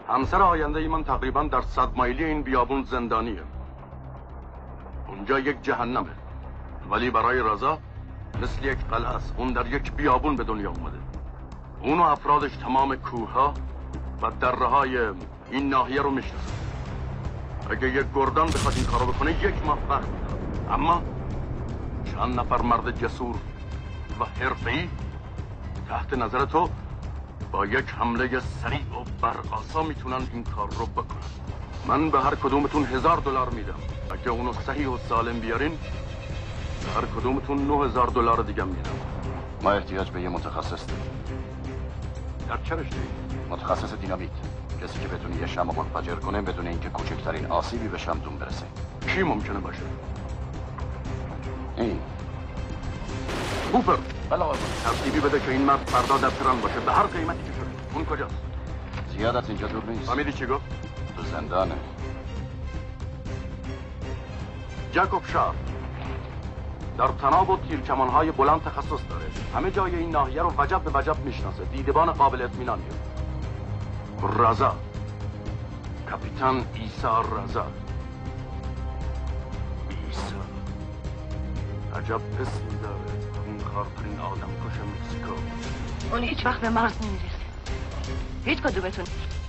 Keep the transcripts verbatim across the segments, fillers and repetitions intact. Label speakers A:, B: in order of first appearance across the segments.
A: همسر آینده ای من تقریبا در صد مایلی این بیابون زندانیه. اونجا یک جهنمه، ولی برای رضا مثل یک قلعه است. اون در یک بیابون به دنیا اومده. اون و افرادش تمام کوهها و دره های این ناحیه رو میشناسن. اگه یک گردان بخواد این کارو بکنه یک ماه وقت میده، اما چند نفر مرد جسور و حرفه‌ای تحت نظر تو با یک حمله سریع و برقاسا میتونن این کار رو بکنن. من به هر کدومتون هزار دلار میدم. اگه اونو صحیح و سالم بیارین به هر کدومتون نه هزار دلار دیگه میدم.
B: ما احتیاج به یه متخصص داریم.
A: در چه رشته‌ای؟
B: متخصص دینامیت، کسی که بتونه یه شمع منفجر کنه بدون اینکه کوچکترین آسیبی به شمعدون برسه.
A: کی ممکنه باشه؟
B: این
A: هوپر.
B: بله آقا.
A: ترتیبی بده که این مرد فردا در تهران باشه به هر قیمتی که شده. اون کجاست؟
B: زیاد از اینجا دور نیست.
A: فهمیدی چی گفت؟
B: تو زندانه.
A: جاکوب شار در تناب و تیرکمان‌های بلند تخصص داره. همه جای این ناحیه رو وجب به وجب میشناسه. دیدبان قابل اطمینانیه. رضا، کاپیتان عیسی رضا. عیسی عجب اسمی داره. اون خارترین آدم کش مکزیکو.
C: اون هیچ وقت به مرز نمیرسه. هیچ کدومتون.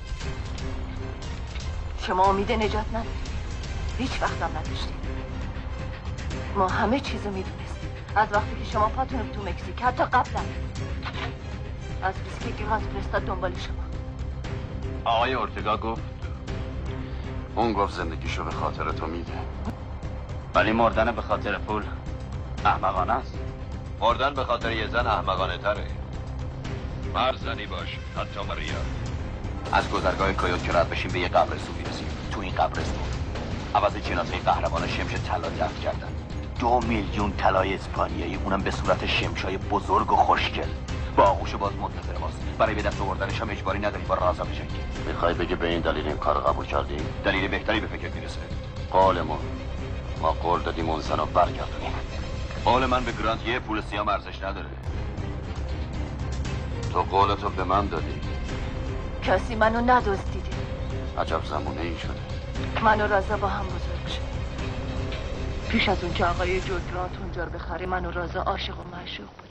C: شما امید نجات ندارید. هیچ وقت هم نداشتید. ما همه چیزو میدونستیم از وقتی که شما پاتون تو مکزیک، حتی قبلا از ویسکی گراز فرستاد دنبال شما.
B: آقای اورتگا گفت اون گفت زندگیشو به خاطر تو میده، ولی مردن به خاطر پول احمقانه است.
D: مردن به خاطر یه زن احمقانه تره. مرد زنی باش، حتی مریا.
B: از گذرگاه کایوت که رد بشیم به یه قبرستون میرسیم. تو این قبرستون عوض جنازه قهرمان شمش طلا دفن کردن. دو میلیون طلای اسپانیایی، اونم به صورت شمشای بزرگ و خوشگل. با آغوش باز منتظر ماست. برای به دست آوردنش هم اجباری نداری با رضا بجنگی. میخوای بگی به این دلیل این کار قبول کردیم؟ دلیل بهتری به فکر میرسه. قولمون ما قول دادیم اون زنو برگردونیم.
D: قول من به گرانت یه پول سیام ارزش نداره.
B: تو قولتو به من دادی.
C: کسی منو ندزدیده.
B: عجب زمونه ای شده.
C: من و رضا با هم بزرگ شد. پیش از اون که آقای جو گرانت اونجا رو بخره، من و رضا عاشق و معشوق بود.